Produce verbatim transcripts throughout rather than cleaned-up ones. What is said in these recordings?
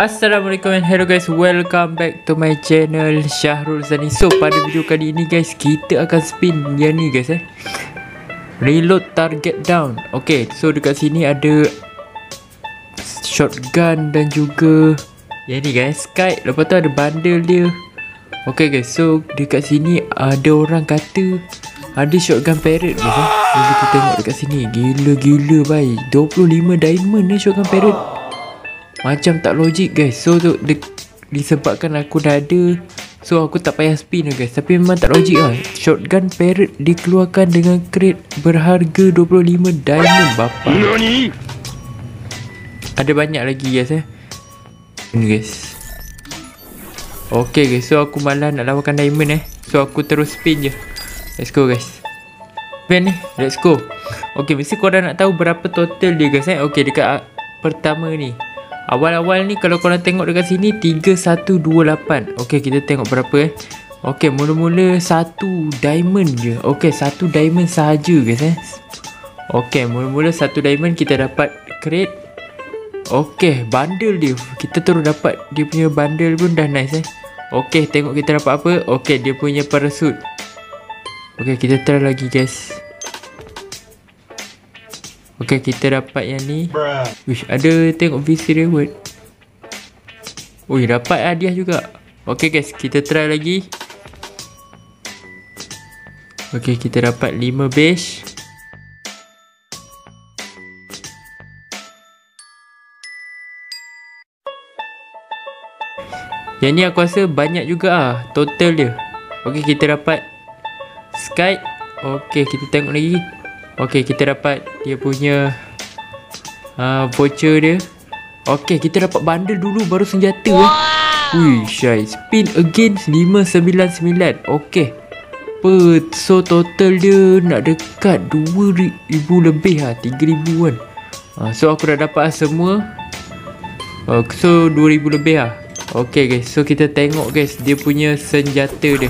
Assalamualaikum and hello guys, welcome back to my channel Syahrul Zani. So pada video kali ini guys, kita akan spin yang ni guys eh reload target down. Okay, so dekat sini ada shotgun dan juga yang ni guys, kite. Lepas tu ada bundle dia. Okay guys, so dekat sini ada orang kata ada shotgun parrot guys eh. So, kita tengok dekat sini. Gila-gila baik, dua puluh lima diamond ni shotgun parrot. Macam tak logik guys. So tu di, disebabkan aku dah ada, so aku tak payah spin lah guys. Tapi memang tak logik lah. Shotgun parrot dikeluarkan dengan crate berharga dua puluh lima diamond bapa. Ada banyak lagi guys eh. Ini guys. Okay guys, so aku malas nak lawakan diamond eh. So aku terus spin je. Let's go guys. Spin ni, let's go. Okay, mesti korang nak tahu berapa total dia guys eh. Okay, dekat pertama ni, awal-awal ni kalau korang tengok dekat sini tiga satu dua lapan. Okey, kita tengok berapa eh. Okey, mula-mula satu diamond je. Okey, satu diamond sahaja guys eh. Okey, mula-mula satu diamond kita dapat crate. Okey, bundle dia. Kita terus dapat dia punya bundle pun dah nice eh. Okey, tengok kita dapat apa. Okey, dia punya parachute. Okey, kita try lagi guys. Okay, kita dapat yang ni. Wish, ada tengok V C reward. Ui, dapat hadiah juga. Okay guys, kita try lagi. Okay, kita dapat lima base. Yang ni aku rasa banyak juga ah total dia. Okay, kita dapat Skype. Okay, kita tengok lagi. Okay, kita dapat dia punya uh, voucher dia. Okay, kita dapat bundle dulu baru senjata eh. Wih, syai. Spin again lima sembilan sembilan. Okay, per, so total dia nak dekat dua ribu lebih lah, tiga ribu kan. uh, So aku dah dapat semua. uh, So dua ribu lebih lah. Okay guys, so kita tengok guys dia punya senjata dia.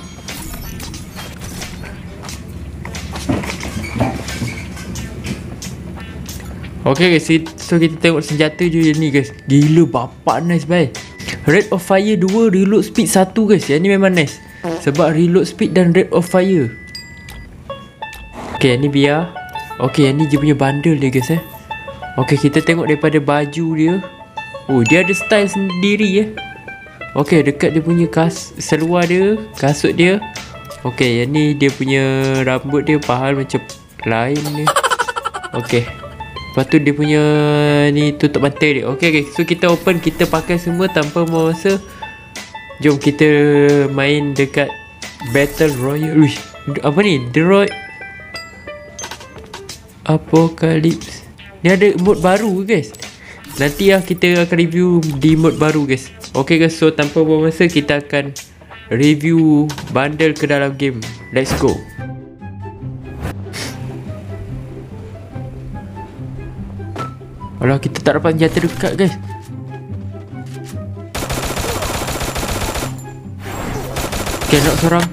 Okay guys, so kita tengok senjata je ni guys. Gila bapak nice bye. Rate of fire dua, reload speed satu guys. Yang ni memang nice sebab reload speed dan rate of fire. Okay, yang ni biar. Okay, yang ni dia punya bundle dia guys eh. Okay, kita tengok daripada baju dia. Oh, dia ada style sendiri eh. Okay, dekat dia punya kas seluar dia, kasut dia. Okay, yang ni dia punya rambut dia, pahal macam lain ni. Okay, lepas tu dia punya ni tutup mata dia. Okay guys, so kita open, kita pakai semua tanpa masa. Jom kita main dekat Battle Royale. Uish, apa ni? Droid Apocalypse. Ni ada mode baru guys. Nanti lah kita akan review di mode baru guys. Okay guys, so tanpa buang masa kita akan review bundle ke dalam game. Let's go. Alah, kita tak dapat senjata dekat guys. Okay, nak seorang.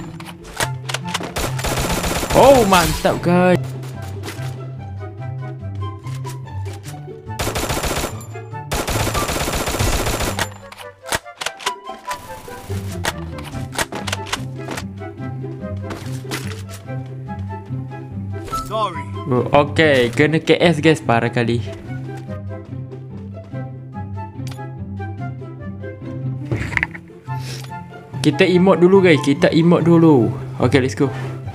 Oh, mantap guys. Sorry. Okay, kena K S guys, parah kali. Kita emote dulu guys, kita emote dulu. Okay, let's go.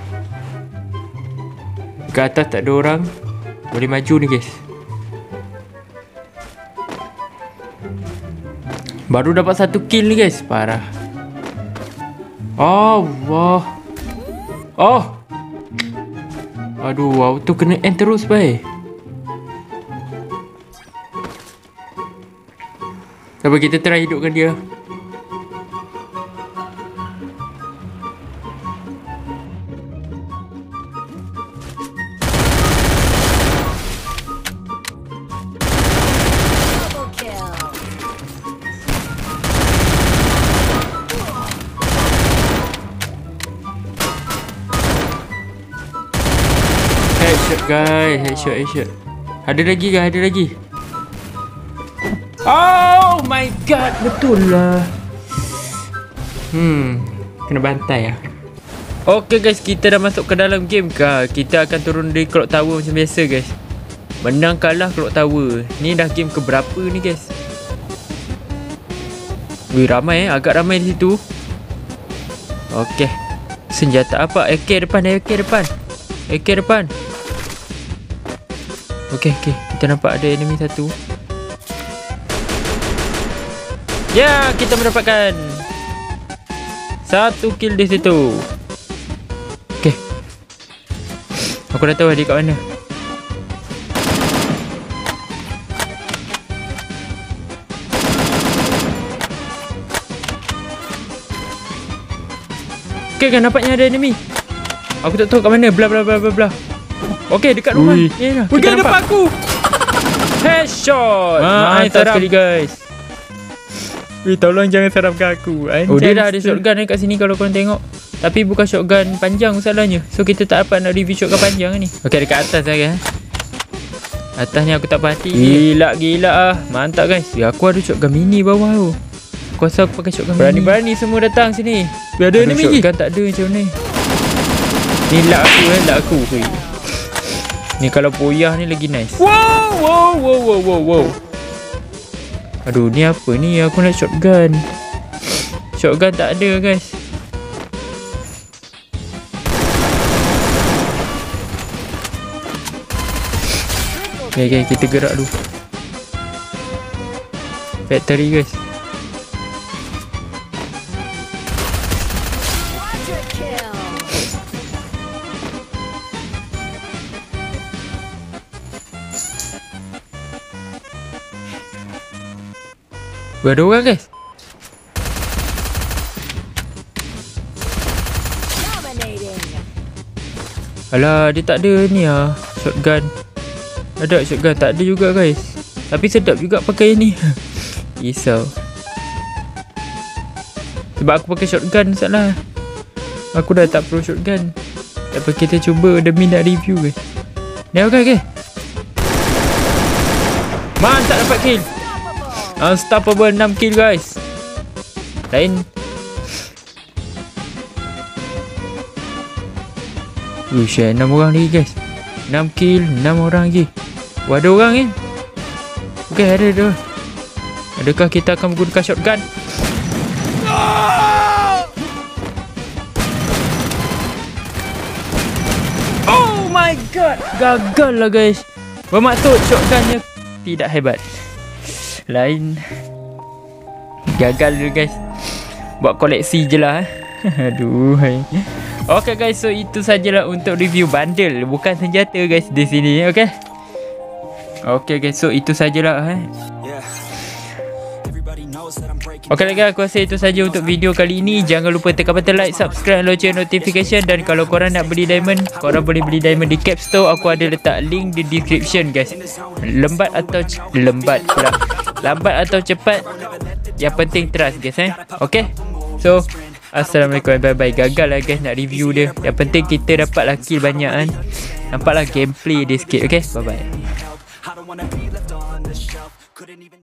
Ke atas tak ada orang, boleh maju ni guys. Baru dapat satu kill ni guys, parah. Oh, wah. Oh, aduh, auto kena end terus bye. Sampai kita try hidupkan dia. Headshot guys, headshot, headshot. Ada lagi guys, ada lagi. Oh, Oh my god, betul lah. Hmm, kena bantai lah. Okay guys, kita dah masuk ke dalam game kah. Kita akan turun dari clock tower macam biasa guys. Menang kalah clock tower. Ni dah game ke berapa ni guys? Wih, ramai eh, agak ramai di situ. Okay. Senjata apa? A K depan, A K depan. A K depan. Okay, okay. Kita nampak ada enemy satu. Ya, kita mendapatkan satu kill di situ. Okay. Aku dah tahu dia kat mana. Okay kan, nampaknya ada enemy. Aku tak tahu kat mana. Blah blah blah blah blah. Okay, dekat rumah. Ui. Ni lah. Ui, dia depan aku. Headshot. Mantap sekali guys. Weh, tolong jangan seramkan aku. I'm Oh, dia dah ada shotgun kat sini kalau korang tengok. Tapi bukan shotgun panjang masalahnya. So kita tak dapat nak review shotgun panjang ni. Okay, dekat atas lah guys. Atas ni aku tak perhati. Gila gila ah. Mantap guys. Ya, aku ada shotgun mini bawah tu. Aku rasa aku pakai shotgun Berani, mini. Berani semua datang sini. Weh, ada enemy lagi. Shotgun tak ada macam ni. Ni lak aku eh, lak aku. Weh. Ni kalau poyah ni lagi nice. Wow, wow, wow, wow, wow, wow. Aduh, ni apa ni? Aku nak shotgun. Shotgun tak ada guys. Okay, okay, kita gerak dulu. Factory guys. Ada orang guys. Alah, dia tak ada ni ah, shotgun. Ada shotgun, tak ada juga guys. Tapi sedap juga pakai ni. Risau. Sebab aku pakai shotgun salah. Aku dah tak pro shotgun. Tapi kita cuba demi nak review guys. Ni okey okey. Mantap dapat kill. Unstoppable enam kill guys. Lain. Uish, enam orang lagi guys. enam kill, enam orang lagi. Wah, ada orang kan? Okay, ada ada. Adakah kita akan menggunakan shotgun? Oh my god. Gagal lah guys. Bermaksud shotgunnya tidak hebat. Lain. Gagal dulu guys. Buat koleksi je lah. Aduh. Okay guys, so itu sajalah untuk review bundle, bukan senjata guys di sini. Okay. Okay guys, so itu sajalah eh. Okay lagi, aku rasa itu saja untuk video kali ini. Jangan lupa tekan button like, subscribe, lonceng notification. Dan kalau korang nak beli diamond, korang boleh beli diamond di Cap Store. Aku ada letak link di description guys. Lembat atau lembat pula, lambat atau cepat, yang penting trust guys eh. Okay. So assalamualaikum, bye bye. Gagal lah guys nak review dia. Yang penting kita dapat kill banyak kan. Nampaklah gameplay dia sikit. Okay, bye bye.